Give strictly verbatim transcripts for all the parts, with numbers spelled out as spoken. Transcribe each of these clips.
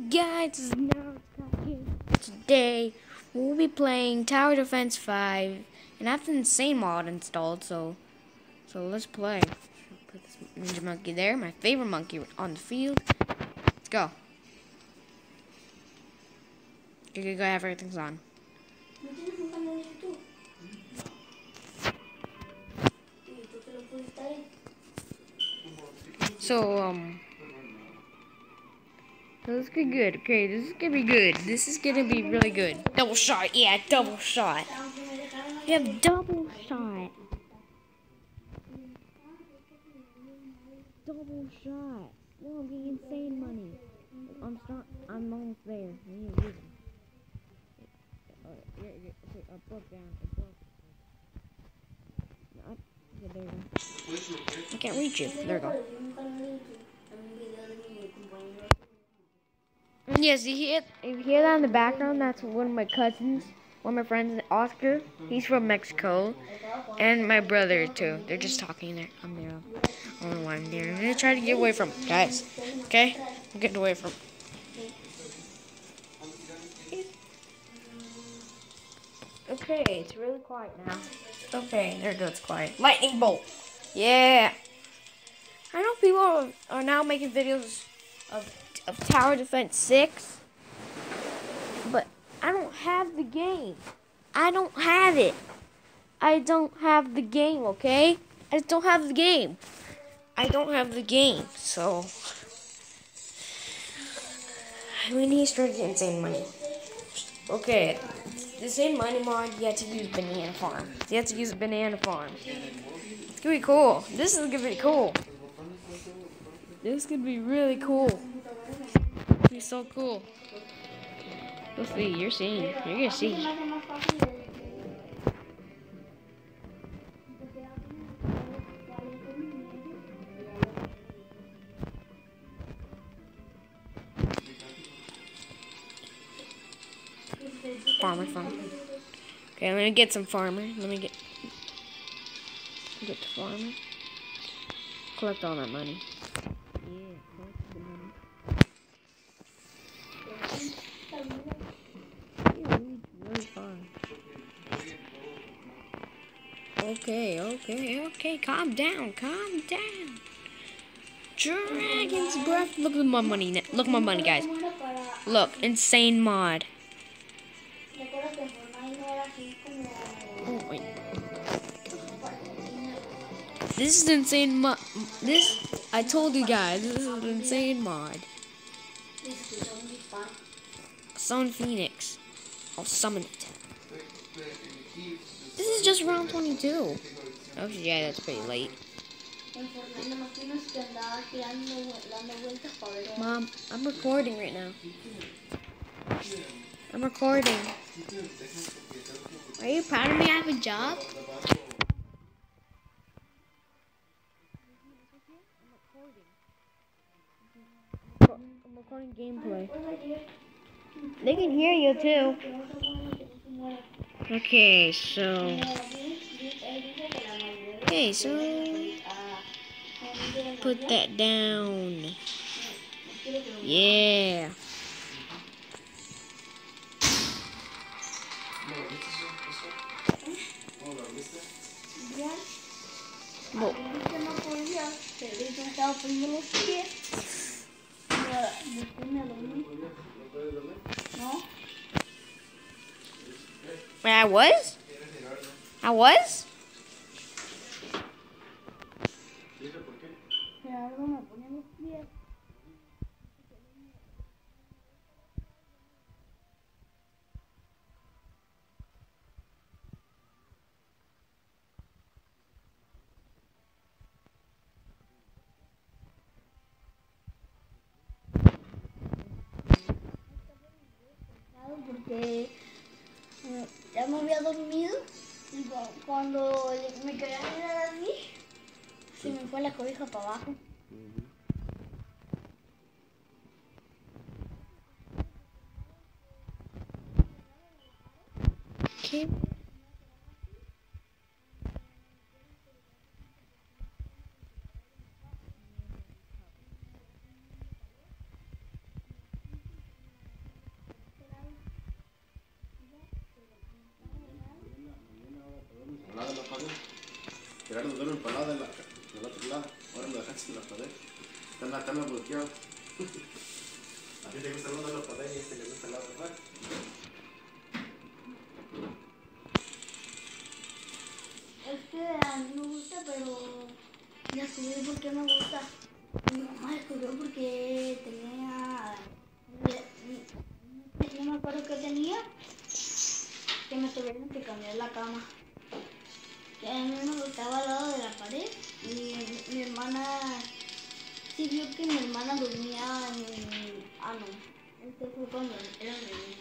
Guys, this is now today we'll be playing Tower Defense five, and I have the Insane mod installed, so so let's play. Put this ninja monkey there, my favorite monkey on the field. Let's go. Go, go, go, everything's on. So, um, so this could be good. Okay, this is gonna be good. This is gonna be really good. Double shot, yeah, double shot. You have double shot. Double shot. No, I'm getting insane money. I'm start. I'm almost there. I need to use them. Oh, yeah, yeah, okay, I broke down. I broke. No, I, yeah, there you go. I can't reach you. There you go. And yes, you hear, you hear that in the background? That's one of my cousins, one of my friends, Oscar. He's from Mexico, and my brother too. They're just talking there. I'm there. I don't know why I'm there. I'm gonna try to get away from guys. Okay, I'm getting away from. Okay, it's really quiet now. Okay, there it goes. It's quiet. Lightning bolt. Yeah. I know people are, are now making videos of of Tower Defense six, but I don't have the game. I don't have it. I don't have the game, okay? I just don't have the game. I don't have the game, so we need to start getting insane money. Okay, the same money mod, you have to use banana farm. You have to use banana farm. It's gonna be cool. This is gonna be cool. This could be really cool. It's be so cool. You'll see. You're seeing. You're gonna see. Farmer farm. Okay, let me get some farmer. Let me get get the farmer. Collect all that money. Yeah, collect the money. Yeah, really, really far. Okay, okay, okay. Calm down, calm down. Dragon's breath. Look at my money. Look at my money, guys. Look, insane mod. Oh wait. This is insane mod. This I told you guys. This is an insane mod. Summon Phoenix. I'll summon it. This is just round twenty-two. Oh yeah, that's pretty late. Mom, I'm recording right now. I'm recording. Are you proud of me? I have a job. I'm recording gameplay. They can hear you too. Okay, so. Okay, so. Put that down. Yeah. No. Where I was? I was? Porque eh, ya me había dormido y cu- cuando me quería mirar así, se me fue la cobija para abajo. Okay. duele el lado de la, del otro lado. Ahora lo dejaste en la pared. Está en la cama bloqueado. A ti te gusta el lado de la pared y a este le gusta el lado de afuera. Es que a mí me gusta, pero ya sé por qué me gusta. Mi mamá descubrió porque tenía... No me acuerdo qué tenía, que me tuvieron que cambiar la cama. Y a mí me gustaba al lado de la pared y mi, mi hermana sí vio que mi hermana dormía en... Ah, no, este fue cuando era bebé.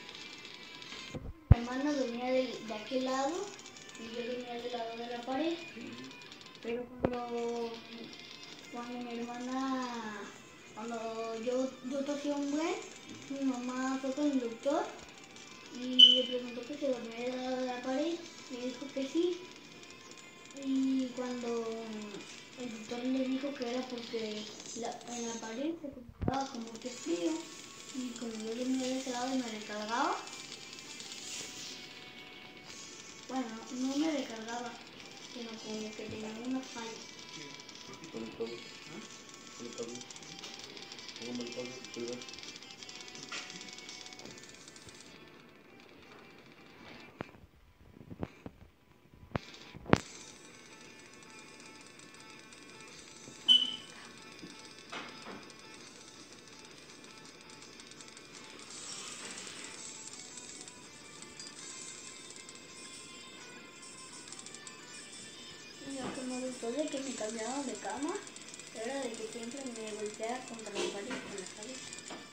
Mi hermana dormía de, de aquel lado y yo dormía del lado de la pared. Pero cuando, cuando mi hermana, cuando yo, yo tosía un buen, mi mamá fue con el doctor y le preguntó que se dormía del lado de la pared. Me dijo que sí. Y cuando el doctor le dijo que era porque la, en la pared se escuchaba como que frío. Y como yo dormía de ese lado y me recargaba, bueno, no me recargaba, sino como que tenía una falla. Con el todo. Con el todo. Pongo el todo. Cuidado. Y lo que me gustó de que me cambiaron de cama era de que siempre me golpeaba contra la pared con la cabeza.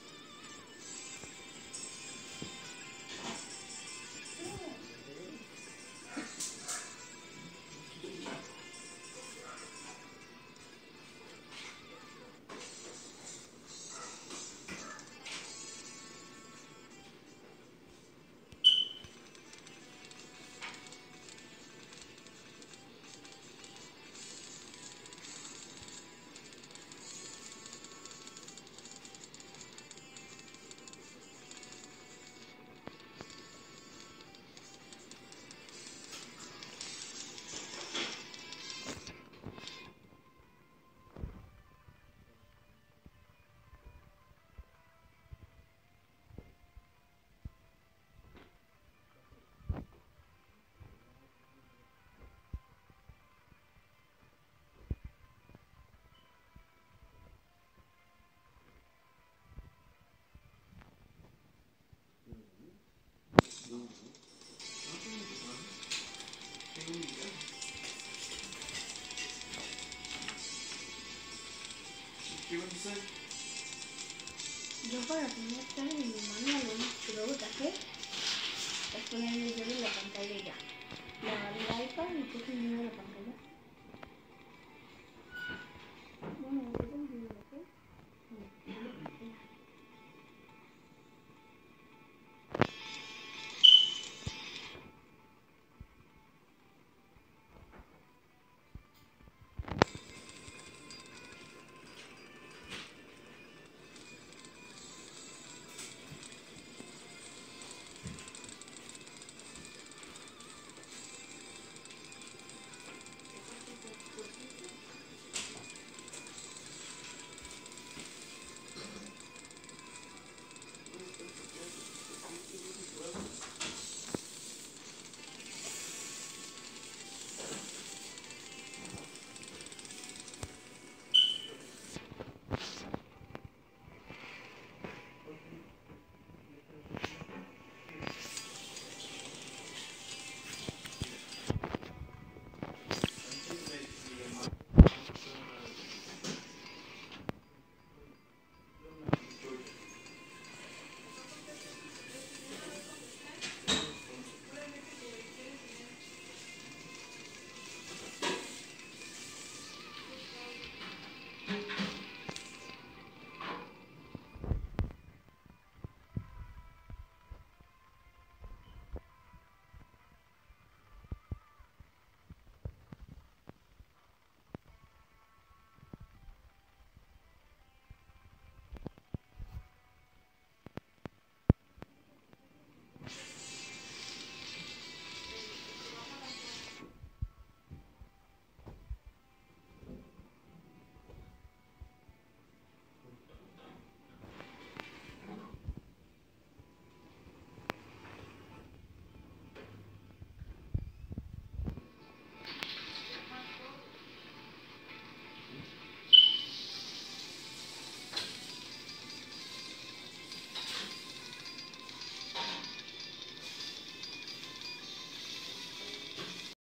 ¿Qué vas a hacer? Yo para tener cara de mi hermana lo único que luego que hacer es poner el video en la pantalla y ya. Le agarré el iPad y puse el video en la pantalla. Bueno,